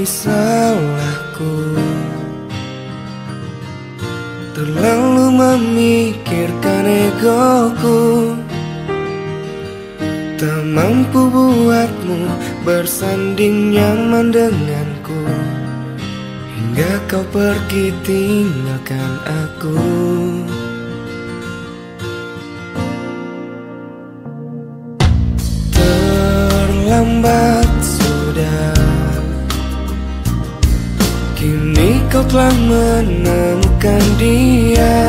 salahku, terlalu memikirkan egoku, tak mampu buatmu bersanding nyaman denganku, hingga kau pergi tinggalkan aku. Terlambat sudah, kini kau telah menemukan dia,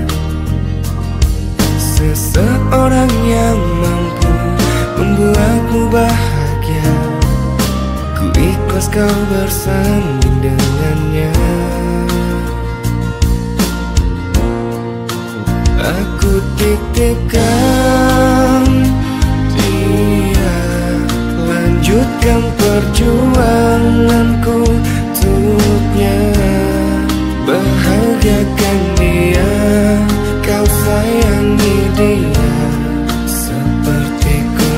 seseorang yang mampu membuatmu bahagia. Ku ikhlas kau bersanding dengannya. Aku titipkan dia, lanjutkan perjuanganku untuknya. Bahagiakan dia, kau sayangi dia, seperti ku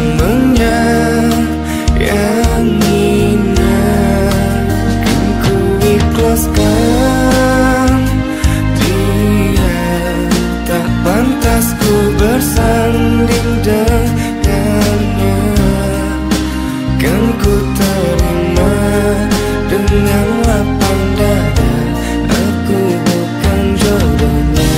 menyayanginya. Kan ku ikhlaskan dia, tak pantas ku bersanding dengannya. Kan ku terima dengan lapang dada, aku bukan jodohnya.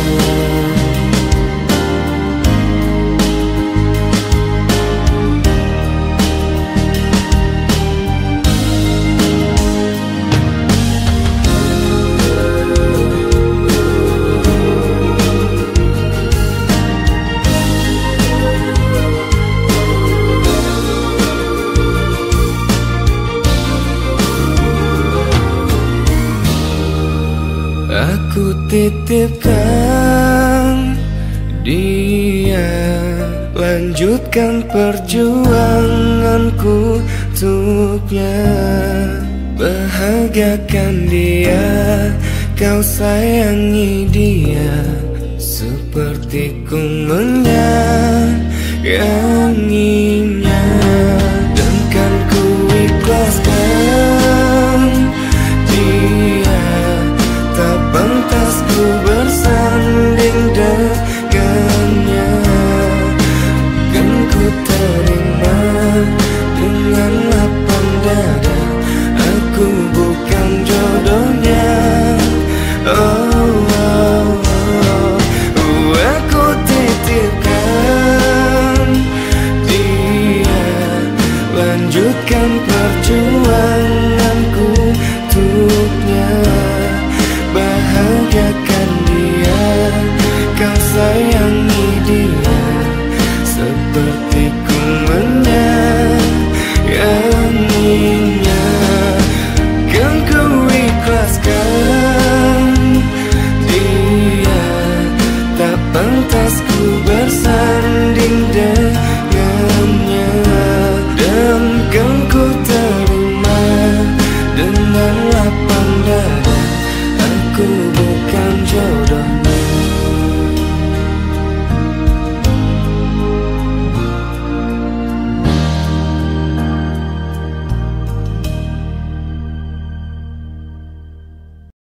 Aku titipkan dia, lanjutkan perjuanganku untuknya. Bahagiakan dia, kau sayangi dia, seperti ku menyayanginya. Dan kan ku ikhlaskan